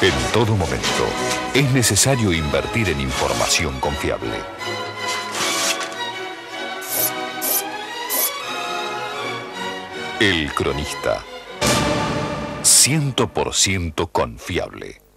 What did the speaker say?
En todo momento, es necesario invertir en información confiable. El Cronista. 100% confiable.